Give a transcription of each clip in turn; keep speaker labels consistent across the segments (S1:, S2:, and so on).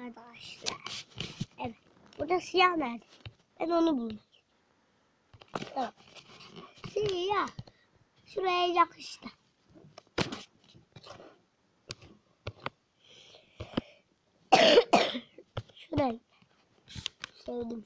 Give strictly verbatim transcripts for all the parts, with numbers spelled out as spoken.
S1: arkadaşlar. Evet. Burada siyah nerede? Ben onu buldum. Tamam. Siyah. Şuraya yakıştı. Şuraya. Sevdim.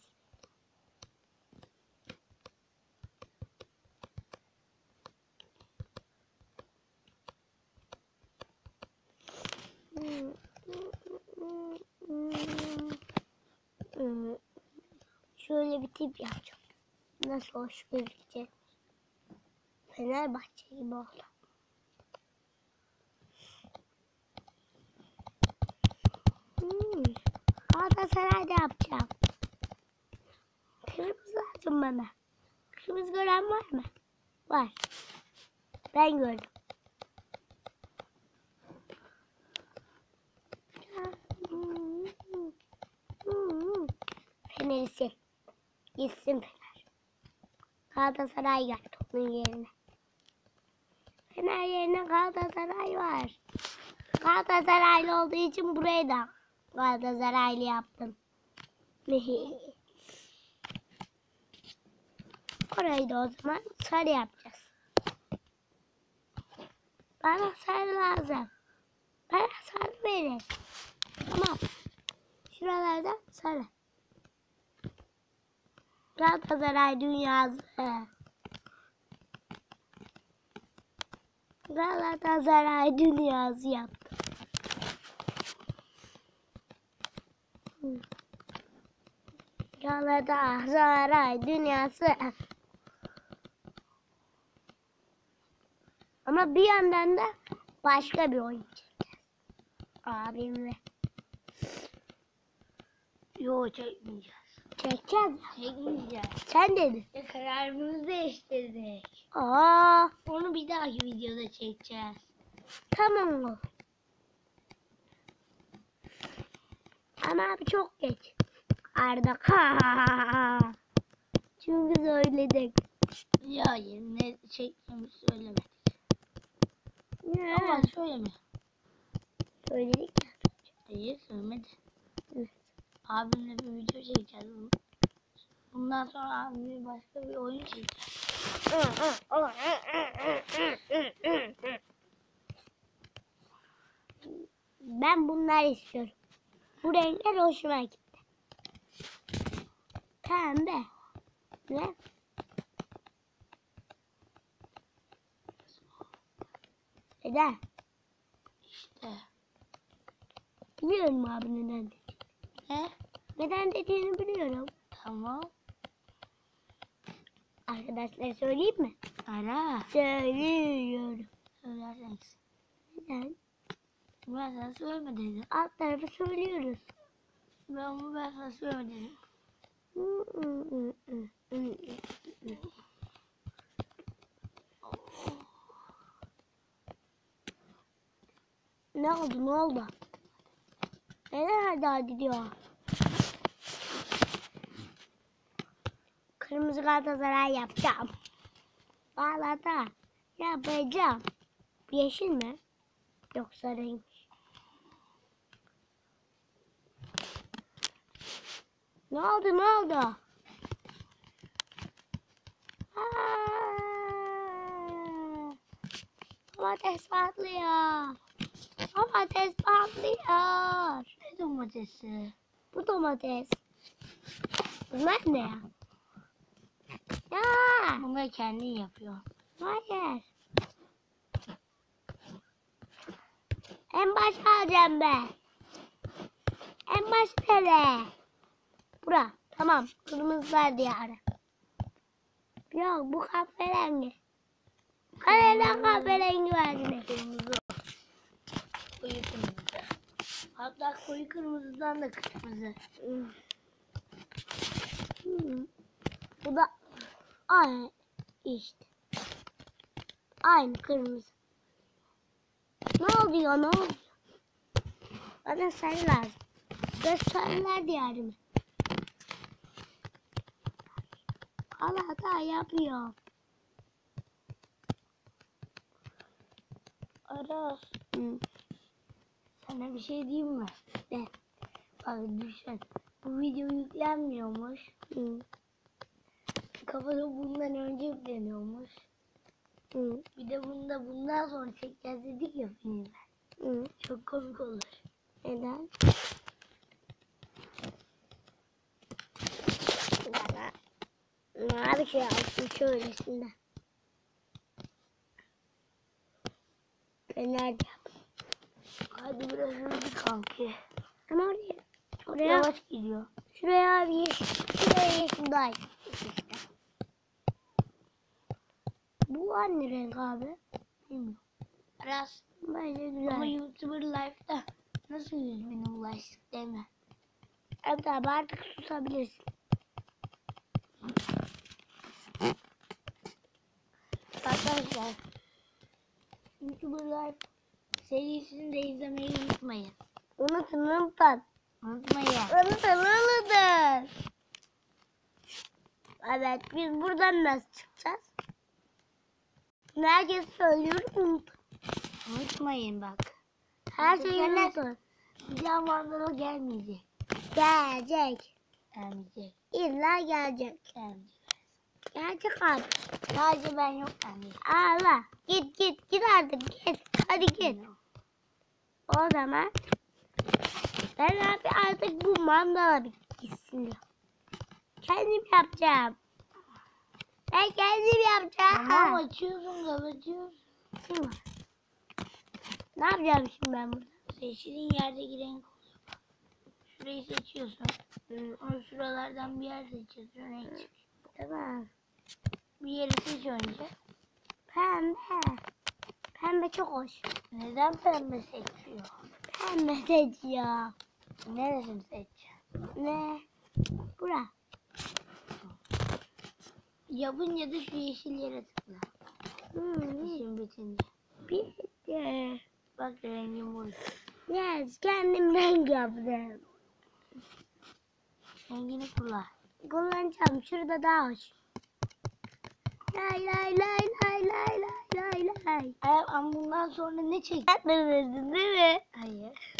S1: Şöyle bir tip yapacağım. Nasıl hoş gözükecek. Fenerbahçe gibi oldu. Hmm. Galatasaray'da yapacağım. Kırmızı lazım bana. Kırmızı gören var mı? Var. Ben gördüm. Fener'i sil. Gitsin Fener. Galatasaray geldi onun yerine. Fener yerine Galatasaray var. Galatasaraylı olduğu için burayı da Galatasaraylı yaptım. Orayı da o zaman sarı yapacağız. Bana sarı lazım. Bana sarı verin. Tamam. Şuralarda sarı. Galatasaray dünyası. Galatasaray dünyası yaptım. Galatasaray dünyası. Ama bir yandan da başka bir oyun çekeceğiz. Abimle.
S2: Yo, çekmeyeceğiz.
S1: Çekeceğiz.
S2: Çekmeyeceğiz.
S1: Sen dedin.
S2: E, kararımızı değiştirdik.
S1: Aa,
S2: Onu bir dahaki videoda çekeceğiz.
S1: tamam o. Ama abi çok geç. Arda. Çünkü söyledik.
S2: Ya ne çektiğimizi söylemedik.
S1: Ne?
S2: Ama söyleme.
S1: Söyledik ya.
S2: Hayır, söylemedi.
S1: Evet.
S2: Abimle bir video çekeceğiz. Bundan sonra abimle başka bir oyun çekeceğiz.
S1: Ben bunları istiyorum. Bu renkler hoşuma gitti. Pembe. Ne? Neden?
S2: İşte.
S1: Biliyorum abi neden dediğini.
S2: Ne?
S1: Neden dediğini biliyorum.
S2: Tamam.
S1: Arkadaşlar söyleyeyim mi?
S2: Ara.
S1: Söylüyorum.
S2: Söylersen.
S1: Neden?
S2: Ben sana söyleme dedim.
S1: Alt tarafı söylüyoruz.
S2: Ben onu ben sana söyleme dedim.
S1: Ne oldu ne oldu? Neler daha gidiyor? Kırmızı Galatasaray yapacağım. Galata yapacağım. Yeşil mi? Yok sarıymış. Ne oldu ne oldu? Aa, domates patlıyor. Domates patlıyor.
S2: Ne domatesi?
S1: Bu domates. Bunlar ne ya? Ya.
S2: Bunları kendin yapıyor.
S1: Hayır. En başa alacağım ben. En baş nere? Bura. Tamam. Kırmızılar diyarı. Yok bu kahverengi. Neden kahverengi verdiniz?
S2: Kırmızı. Koyu kırmızı. Hatta koyu kırmızıdan da kırmızı.
S1: Hmm. Hmm. Bu da aynı işte. Aynı kırmızı. Ne oluyor ne oluyor? Bana sarı lazım. Ve sarılar diyarı mı? Galata yapıyor.
S2: Aras.
S1: Hı.
S2: Sana bir şey diyeyim mi?
S1: Ne?
S2: Bak düşün. Bu video yüklenmiyormuş.
S1: Hı.
S2: Kafada bundan önce yükleniyormuş.
S1: Hı.
S2: Bir de bunda bundan sonra çekeceğiz dedik ya filmler.
S1: Hı.
S2: Çok komik olur.
S1: Neden? Bana mavi şey alsın şöylesinde. Ben nerede yap?
S2: Hadi biraz hızlı kanki.
S1: Ama oraya. Oraya.
S2: Yavaş gidiyor.
S1: Şuraya bir yeşil. Şuraya yeşil daha iyi. İşte. Bu hangi renk abi?
S2: Bilmiyorum. Biraz
S1: Bence güzel.
S2: ama YouTuber Life'da nasıl yüz bine ulaştık değil mi?
S1: Evet abi artık susabilirsin.
S2: Arkadaşlar YouTuber Life serisini de izlemeyi unutmayın.
S1: Unutun unutun.
S2: Unutmayın.
S1: Unutun unutun. Evet biz buradan nasıl çıkacağız? Herkes söylüyorum unutun.
S2: Unutmayın bak.
S1: Her şeyi
S2: Söyler-
S1: unutun.
S2: Bir daha Vandal'a gelmeyecek.
S1: Gelecek.
S2: Gelmeyecek.
S1: İlla gelecek.
S2: Gelmeyecek.
S1: Gelecek abi.
S2: Sadece ben yok gelmeyecek.
S1: Allah. Git git git artık git. Hadi git. O zaman ben abi artık bu mandala bir gitsin diyor. Kendim yapacağım. Ben kendim yapacağım.
S2: Tamam açıyorsun kapatıyorsun.
S1: Değil mi? Ne yapacağım şimdi ben burada?
S2: Seçtiğin yerdeki renk oluyor. Şurayı seçiyorsun. Onu şuralardan bir yer seçiyorsun. Renk çıkıyor.
S1: Tamam.
S2: Bir yeri seç önce.
S1: Pembe. Pembe çok hoş.
S2: Neden pembe seçiyor?
S1: Pembe seçiyor.
S2: Neresini seçeceksin?
S1: Ne? Bura.
S2: Yapınca da şu yeşil yere tıkla.
S1: Hmm.
S2: İşin bitince.
S1: Bir de.
S2: Bak rengim bu.
S1: Yes, kendim renk yaptım.
S2: Rengini kullan.
S1: Kullanacağım. Şurada daha hoş. Lay lay lay lay lay lay lay lay.
S2: Ay, ama bundan sonra ne çek?
S1: Yapmadın değil mi?
S2: Hayır.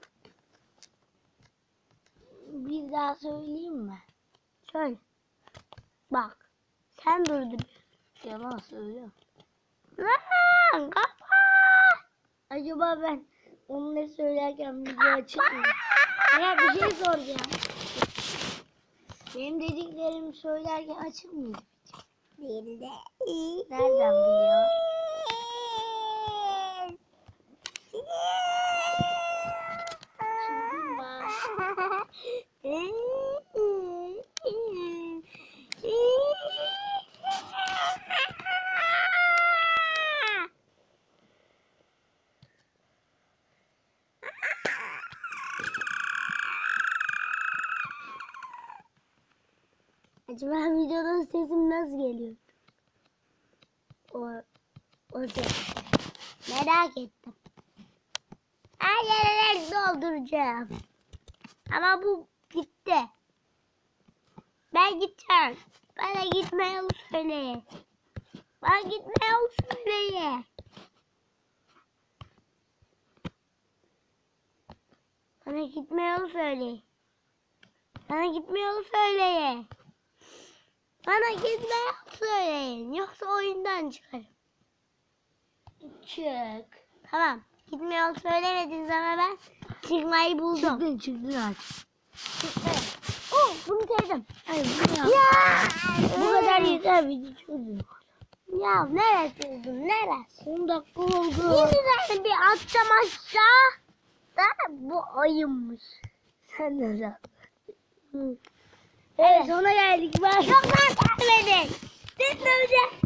S2: Bir daha söyleyeyim mi?
S1: Söyle. Bak. Sen durdun.
S2: Yalan söylüyorum.
S1: Lan kapat.
S2: Acaba ben onları söylerken video açık mı? Ya bir şey soracağım. Benim dediklerimi söylerken açık mıydı?
S1: Değil de.
S2: Nereden biliyor? Çıktım bak.
S1: Acaba videoda sesim nasıl geliyor? O, o ses. Merak ettim. Her yere renk dolduracağım. Ama bu gitti. Ben gideceğim. Bana gitme yolu söyle. Bana gitme yolu söyle. Bana gitme yolu söyle. Bana gitme yolu söyle. Bana gitme yolu söyleyin. Yoksa oyundan çıkarım.
S2: Çık.
S1: Tamam. Gitme yolu söylemediniz ama ben çıkmayı buldum.
S2: Çıktın çıktın aç.
S1: Çıktı. Oo, bunu sevdim.
S2: Hayır bu ne?
S1: Ya!
S2: Bu kadar yeter video çözdüm.
S1: Ya neresi buldun? Neresi?
S2: on dakika oldu.
S1: Yeniden bir atacağım aşağı. Da bu oyunmuş.
S2: Sen de sen.
S1: Hı.
S2: Evet sona geldik. Bak.
S1: Yok lan takip edin. Siz de